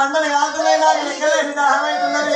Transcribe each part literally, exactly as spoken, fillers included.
మండలి కాకులే నాకు లెక్కలేని దాహమైతున్నది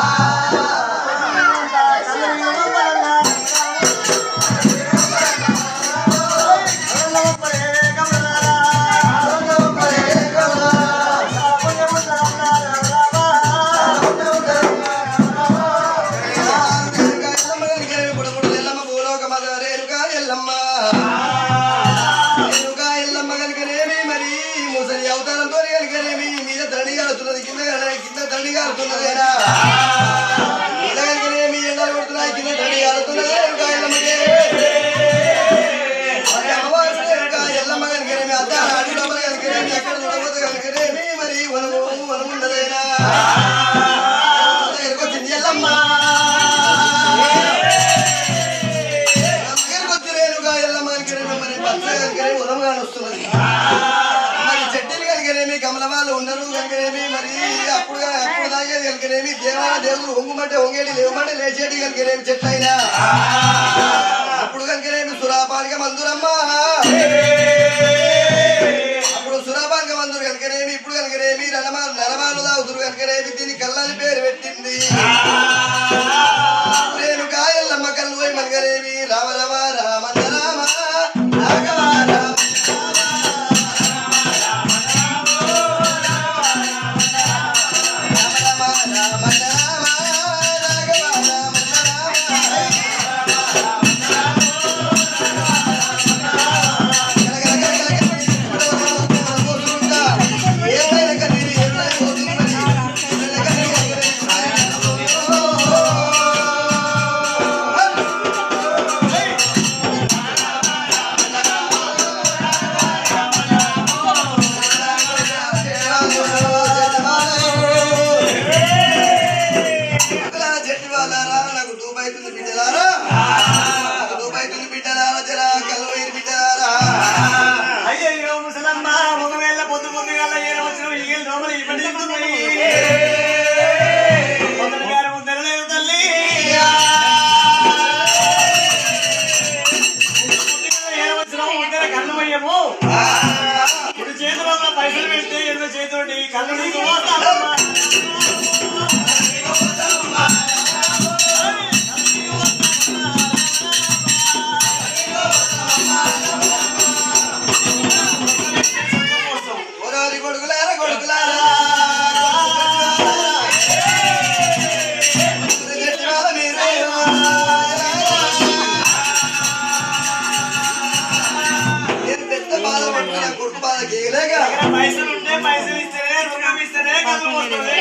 దేవుడు ఒంగుమంటే ఒంగేటి లేవమంటే లేచేటి కనుకనేమి చెట్లయినా అప్పుడు కనుకనేమి సురాపానిక మందురమ్మ అప్పుడు సురాపానిక మందురు కనుకనేమి ఇప్పుడు కనుకనేమి నలమాలు నలమాలు తాగుతురు కనుకనేమి దీని కళ్ళని పేరు పెట్టింది నేను కాయల్లమ్మ కళ్ళు పోయి మనకనేమి రామ రామ రామ రామ రాఘవ రామ పైసలు పెడితే ఎన్నో చేతోటి కళ్ళు నీకు కొడుకులారా కొడుకులారా పైసలు ఉంటే పైసలు ఇస్తేనే రుణం ఇస్తేనే కళ్ళు పోతుంది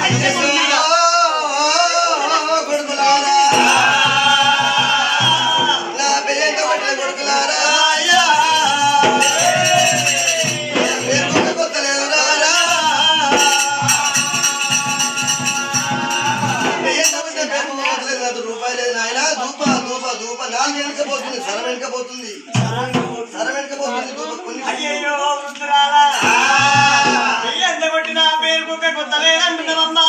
కొడుకులారా నా పేరు కొడుకులారా రూపాయలు నాయన దూప దూప దూప నాలుగు వెనుకపోతుంది సర వెనుకపోతుంది సర వెనుకపోతుంది అయ్యో వృద్ధురాలా ఎంత కొట్టిన పేరు కుక్క కొత్త లేదంటున్నామమ్మా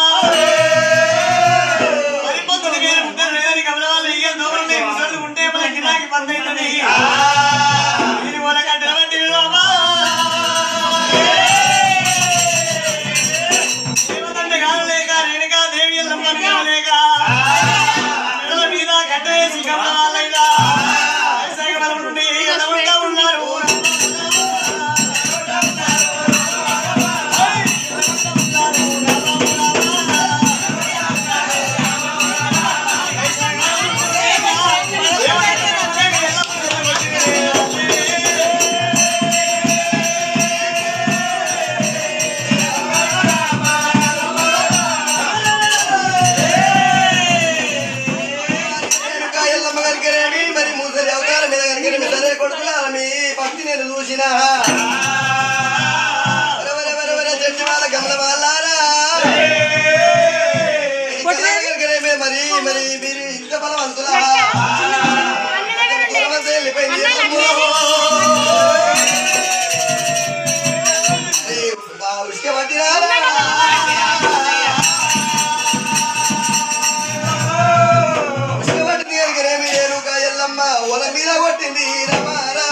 మరి పొద్దున పేరు ఉంటారు లేదని కమలవాళ్ళు ఇయ్య దూరం ముసళ్ళు ఉంటే మన గిరాకి బంద్ అవుతుంది ఇది వాళ్ళ కట్టెల వంటి అమ్మా దేవతంటే కాదు లేక రేణుకా దేవి ఎల్లమ్మ లేక మీద కట్టేసి కమలవాళ్ళైనా ఉన్నారు భక్తి నేను చూసిన గమల వాళ్ళారా మరి మరి మీరు ఇంత బలవంతులా వెళ్ళిపోయింది ఉసుక పట్టినారా ఉసుక పట్టింది కనుకనేమి ఏరుగా ఎల్లమ్మ ఒల మీద కొట్టింది రమ రమ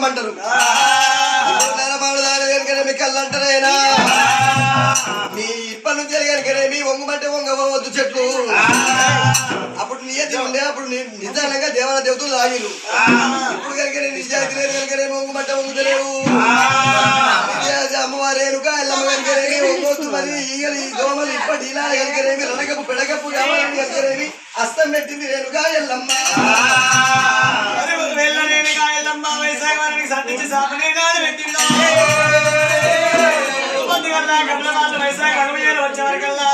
రమ్మంటారు నెలమాడు దాని కనుకనేమి కళ్ళంటారైనా నీ ఇప్పటి నుంచి కనుకనేమి వంగమంటే వంగవద్దు చెట్లు అప్పుడు నియతి ఉండే అప్పుడు నిజంగా దేవన దేవతలు తాగిరు ఇప్పుడు కనుక నిజాయితీ లేదు కనుకనేమి వంగమంటే వంగుతలేవు అమ్మవారేనుక ఎల్లమ్మ కనుకనేమి వంగొచ్చు మరి ఈగలు ఈ దోమలు ఇప్పటి ఇలా కనుకనేమి రణకపు పెడకపు కావాలని కనుకనేమి అస్తం పెట్టింది రేణుక ఎల్లమ్మ సంతించి సాపనేనాడు పెట్టిందో వైశాఖ హనుమయ్యలు వచ్చేవారికల్లా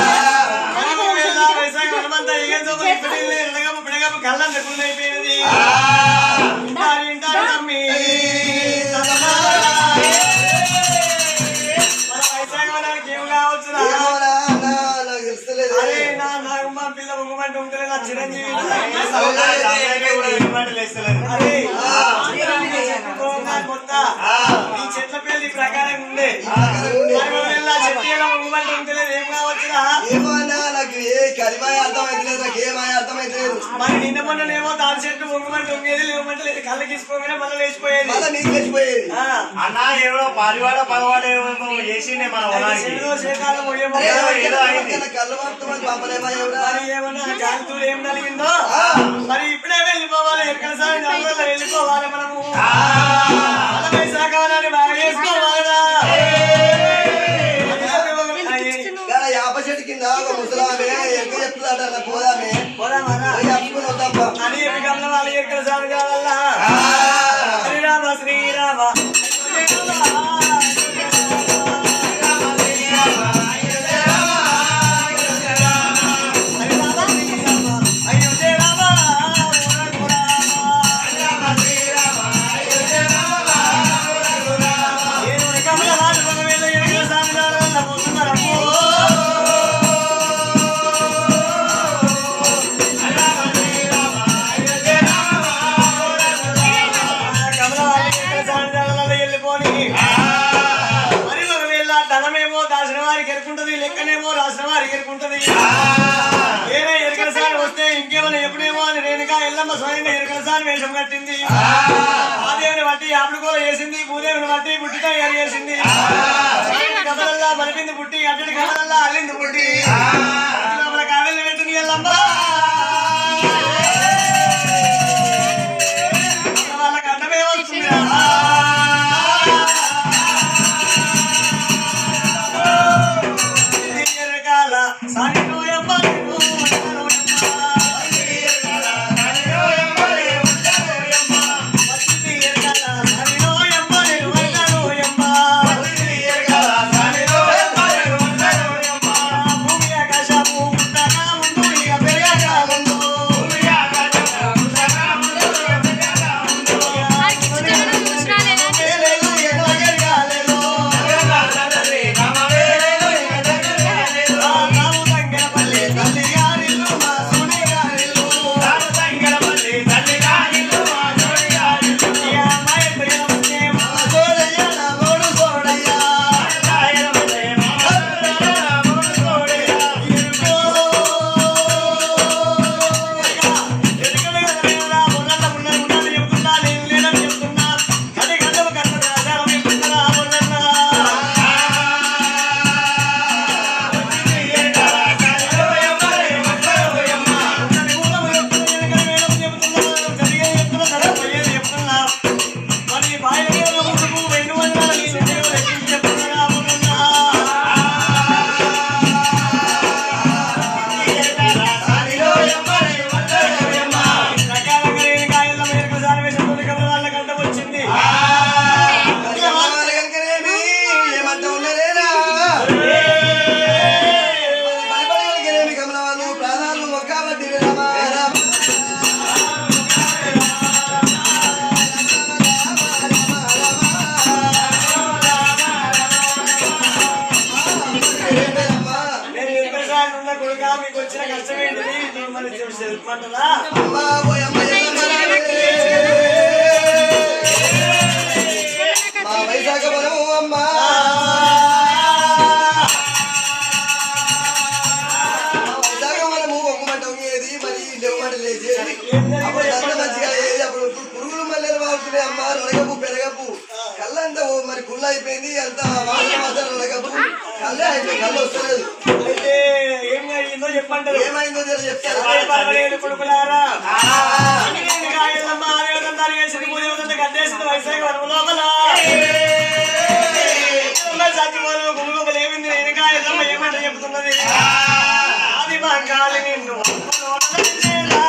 వైశాఖ హనుమంతా పిడగపు కళ్ళ నెప్పులు అయిపోయినది తమ్మి వైశాఖ వనానికి ఏం కావచ్చు అరే నా నాగమ్మ పిల్ల బొమ్మమంటే ఉంటుంది నా చిరంజీవి కొత్త ఈ చెట్ల పేరు ఈ ప్రకారం ఉండే చెట్టు బొమ్మమంటే ఉంటలేదు ఏం కావచ్చురా మరి నిన్న మొన్ననేమో తాడి చెట్టు బొమ్మమంటే ఉంగేది లేవమంటే లేదు కళ్ళ గీసుకోగానే మళ్ళీ లేచిపోయేది లేచిపోయేది అన్న ఎవడో పారివాడ పగవాడ చేసిండే మన ఏమన్నా జాగ్రత్తలు ఏం కలిగిందో మరి ఇప్పుడే వెళ్ళిపోవాలి ఎక్కడ సార్ వెళ్ళిపోవాలి మనము వైశాఖాన్ని బాగా చేసుకోవాలరా యాప చెట్టు కింద ఒక ముసలామే ఎక్క చెప్తుందట పోదామే అని గమల వాళ్ళు ఎక్కడ సార్ కావాలా శ్రీరామ శ్రీరామ లెక్కనేమో రాసిన వారికి ఎరుకుంటది ఏనే ఎరుకల సారి వస్తే ఇంకేమైనా ఎప్పుడేమో అని రేణుక ఎల్లమ్మ స్వయంగా ఎరుకల సారి వేషం కట్టింది ఆ దేవుని బట్టి ఆపుడుకోల చేసింది భూదేవిని బట్టి బుట్టి తయారు చేసింది కథలల్లా మలిపింది బుట్టి అడ్డడి కథలల్లా అల్లింది బుట్టి మన కావెల్ని పెట్టింది ఎల్లమ్మ వాళ్ళకి అడ్డమే వస్తుంది సాని నోయమ్మ పురుగులు మల్లెలు వాడుతున్నాయి అమ్మ ఫుల్ అయిపోయింది ఎంత వాసన వాసన కళ్ళే అయిపోయింది కళ్ళు వస్తలేదు అయితే ఏం అయిందో చెప్పంటారు ఏమైందో జర చెప్తారు పర్వాలేదు కొడుకులారా వేసింది పూజ గడ్డేసింది వైశాఖ వరం లోపల సత్యవారు గుమ్మ ఏమింది వెనక ఏమంటే చెప్తున్నది అది మా కాలి నిన్ను